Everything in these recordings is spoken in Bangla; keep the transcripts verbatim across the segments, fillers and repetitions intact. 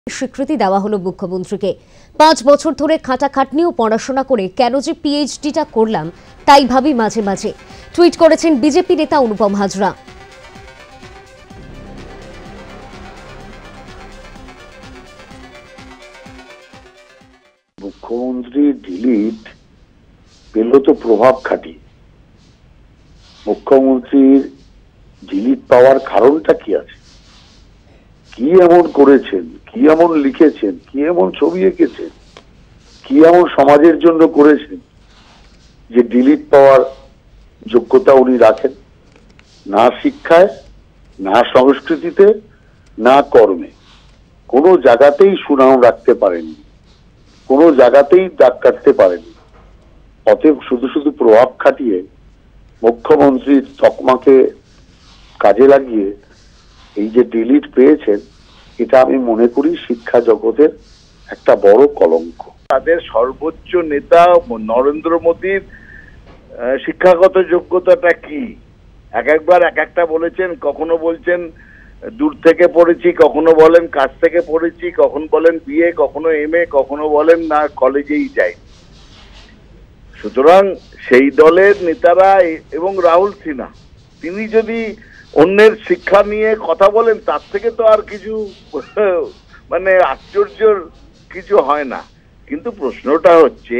স্বীকৃতি দেওয়া হলো মুখ্যমন্ত্রীকে। পাঁচ বছর ধরে খাটাখাটনি ও পড়াশোনা করে কেন যে পিএইচডিটা করলাম তাই ভাবি মাঝে মাঝে, টুইট করেছেন বিজেপি নেতা অনুপম হাজরা। মুখ্যমন্ত্রী ডিলিট পেল তো প্রভাব খাটিয়ে। মুখ্যমন্ত্রীর ডিলিট পাওয়ার কারণটা কি আছে? কি এমন করেছেন, কি এমন লিখেছেন, কি এমন ছবি এঁকেছেন, কি এমন সমাজের জন্য করেছেন যে ডিলিট পাওয়ার যোগ্যতা উনি রাখেন? না শিক্ষায়, না সংস্কৃতিতে, না কর্মে, কোনো জায়গাতেই সুনাম রাখতে পারেননি, কোনো জায়গাতেই দাগ কাটতে পারেনি। অতএব শুধু শুধু প্রভাব খাটিয়ে মুখ্যমন্ত্রীর তকমাকে কাজে লাগিয়ে এই যে ডিলিট পেয়েছেন, এটা আমি মনে করি শিক্ষা জগতের একটা বড় কলঙ্ক। তাদের সর্বোচ্চ নেতা নরেন্দ্র মোদীর শিক্ষাগত যোগ্যতাটা কি? এক একবার এক একটা বলেছেন, কখনো বলছেন দূর থেকে পড়েছি, কখনো বলেন কাছ থেকে পড়েছি, কখনো বলেন বিএ, কখনো এম এ, কখনো বলেন না কলেজেই যাই। সুতরাং সেই দলের নেতারা এবং রাহুল সিনহা তিনি যদি অন্যের শিক্ষা নিয়ে কথা বলেন, তার থেকে তো আর কিছু মানে আশ্চর্যের কিছু হয় না। কিন্তু প্রশ্নটা হচ্ছে,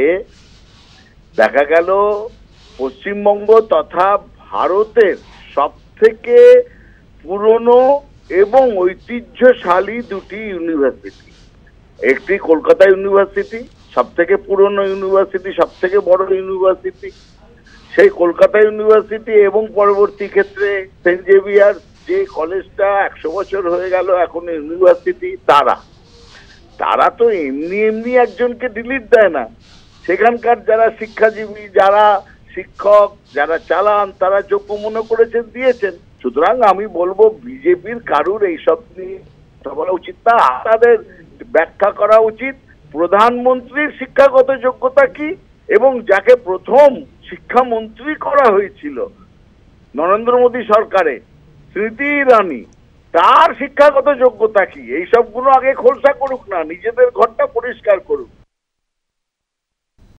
দেখা গেল পশ্চিমবঙ্গ তথা ভারতের সব থেকে পুরনো এবং ঐতিহ্যশালী দুটি ইউনিভার্সিটি, একটি কলকাতা ইউনিভার্সিটি, সব থেকে পুরনো ইউনিভার্সিটি, সব থেকে বড় ইউনিভার্সিটি। সেই কলকাতা ইউনিভার্সিটি এবং পরবর্তী ক্ষেত্রে সেন্ট জেভিয়ার যে কলেজটা একশো বছর হয়ে গেল এখন ইউনিভার্সিটি, তারা তারা তো এমনি এমনি একজনকে ডিলিট দেয় না। সেখানকার যারা শিক্ষাজীবী, যারা শিক্ষক, যারা চালান, তারা যোগ্য মনে করেছেন, দিয়েছেন। সুতরাং আমি বলবো বিজেপির কারুর এইসব নিয়ে কথা বলা উচিত না। তাদের ব্যাখ্যা করা উচিত প্রধানমন্ত্রীর শিক্ষাগত যোগ্যতা কি এবং যাকে প্রথম শিক্ষামন্ত্রী করা হয়েছিল নরেন্দ্র মোদী সরকারে, স্মৃতি ইরানি, তার শিক্ষাগত যোগ্যতা কি? এই সবগুলো আগে খোলসা করুক না, নিজেদের ঘরটা পরিষ্কার করুক।